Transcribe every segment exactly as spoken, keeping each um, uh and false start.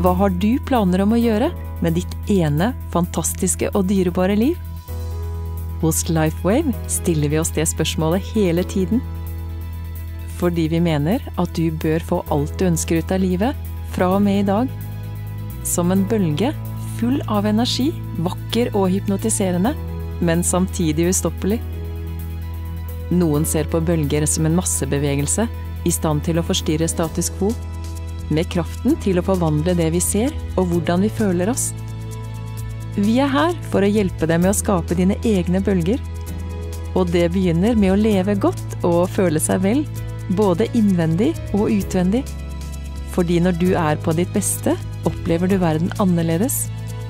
Hva har du planer om å gjøre med ditt ene, fantastiske og dyrebare liv? Hos LifeWave stiller vi oss det spørsmålet hele tiden. Fordi vi mener at du bør få alt du ønsker ut av livet, fra og med i dag. Som en bølge, full av energi, vakker og hypnotiserende, men samtidig ustoppelig. Noen ser på bølger som en massebevegelse, i stand til å forstyrre status quo, med kraften til å forvandle det vi ser og hvordan vi føler oss. Vi er her for å hjelpe deg med å skape dine egne bølger. Og det begynner med å leve godt og føle seg vel, både innvendig og utvendig. Fordi når du er på ditt beste, opplever du verden annerledes.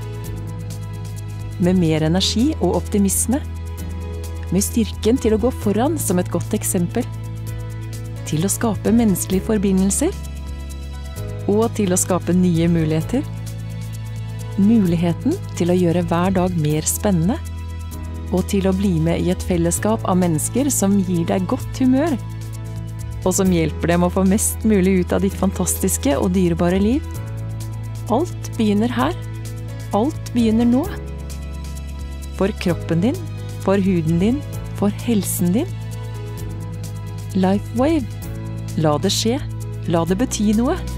Med mer energi og optimisme. Med styrken til å gå foran som et godt eksempel. Til å skape menneskelige forbindelser. Og til å skape nye muligheter. Muligheten til å gjøre hver dag mer spennende. Og til å bli med i et fellesskap av mennesker som gir deg godt humør. Og som hjelper dem å få mest mulig ut av ditt fantastiske og dyrebare liv. Alt begynner her. Alt begynner nå. For kroppen din, for huden din, for helsen din. LifeWave. La det skje. La det bety noe.